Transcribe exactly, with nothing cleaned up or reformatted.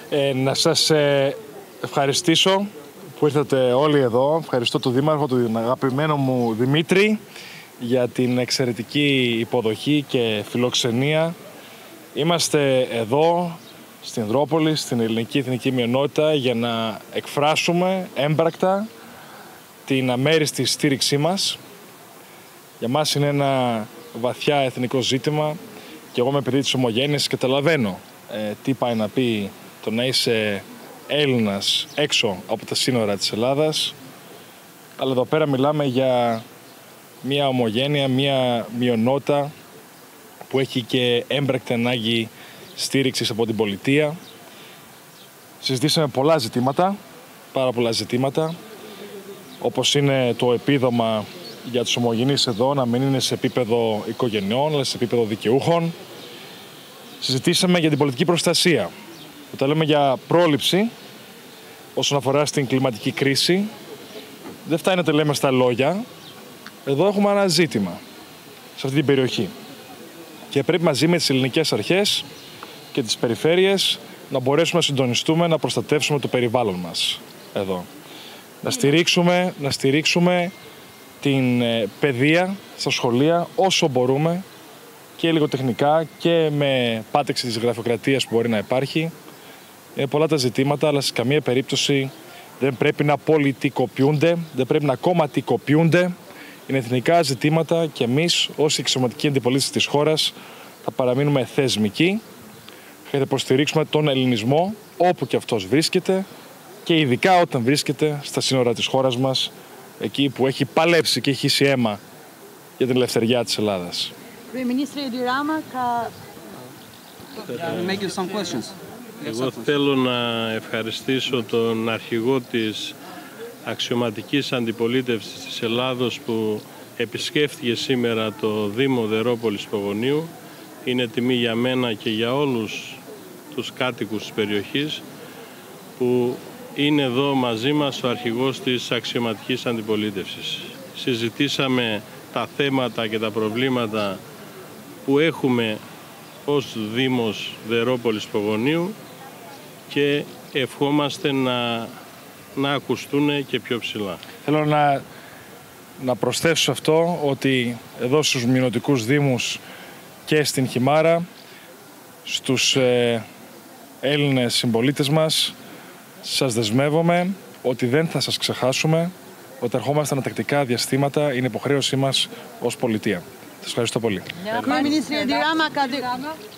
Ε, να σας ε, ευχαριστήσω που ήρθατε όλοι εδώ. Ευχαριστώ τον Δήμαρχο, τον αγαπημένο μου Δημήτρη, για την εξαιρετική υποδοχή και φιλοξενία. Είμαστε εδώ στην Ανδρόπολη, στην ελληνική εθνική μειονότητα, για να εκφράσουμε έμπρακτα την αμέριστη στήριξή μας. Για μας είναι ένα βαθιά εθνικό ζήτημα και εγώ με παιδί της ομογένειας καταλαβαίνω ε, τι πάει να πει το να είσαι Έλληνας έξω από τα σύνορα της Ελλάδας. Αλλά εδώ πέρα μιλάμε για μια ομογένεια, μια μειονότητα που έχει και έμπρακτη ανάγκη στήριξης από την πολιτεία. Συζητήσαμε πολλά ζητήματα, πάρα πολλά ζητήματα, όπως είναι το επίδομα για τους ομογενείς εδώ να μην είναι σε επίπεδο οικογενειών, αλλά σε επίπεδο δικαιούχων. Συζητήσαμε για την πολιτική προστασία. Όταν λέμε για πρόληψη όσον αφορά στην κλιματική κρίση, δεν φτάνει να το λέμε στα λόγια. Εδώ έχουμε ένα ζήτημα σε αυτή την περιοχή. Και πρέπει μαζί με τις ελληνικές αρχές και τις περιφέρειες να μπορέσουμε να συντονιστούμε, να προστατεύσουμε το περιβάλλον μας εδώ. Να στηρίξουμε, να στηρίξουμε την παιδεία στα σχολεία όσο μπορούμε και λιγοτεχνικά και με πάτεξη της γραφειοκρατίας που μπορεί να υπάρχει. Είναι πολλά τα ζητήματα, αλλά σε καμία περίπτωση δεν πρέπει να πολιτικοποιούνται, δεν πρέπει να κομματικοποιούνται. Είναι εθνικά ζητήματα και εμείς ως εξωματική αντιπολίτευση της χώρας θα παραμείνουμε θεσμικοί και θα υποστηρίξουμε τον ελληνισμό όπου και αυτός βρίσκεται και ειδικά όταν βρίσκεται στα σύνορα της χώρας μας, εκεί που έχει παλέψει και έχει χύσει αίμα για την ελευθεριά της Ελλάδας. Εγώ θέλω να ευχαριστήσω τον αρχηγό της αξιωματικής αντιπολίτευσης της Ελλάδος που επισκέφθηκε σήμερα το Δήμο Δερρόπολης Πογονίου. Είναι τιμή για μένα και για όλους τους κάτοικους της περιοχής που είναι εδώ μαζί μας ο αρχηγός της αξιωματικής αντιπολίτευσης. Συζητήσαμε τα θέματα και τα προβλήματα που έχουμε ως Δήμος Δερρόπολης Πογονίου και ευχόμαστε να, να ακουστούν και πιο ψηλά. Θέλω να, να προσθέσω σε αυτό ότι εδώ στους μειονοτικούς δήμους και στην Χιμάρα, στους ε, Έλληνες συμπολίτες μας, σας δεσμεύομαι ότι δεν θα σας ξεχάσουμε, ότι ερχόμαστε ανατακτικά διαστήματα, είναι υποχρέωσή μας ως πολιτεία. Σας ευχαριστώ πολύ.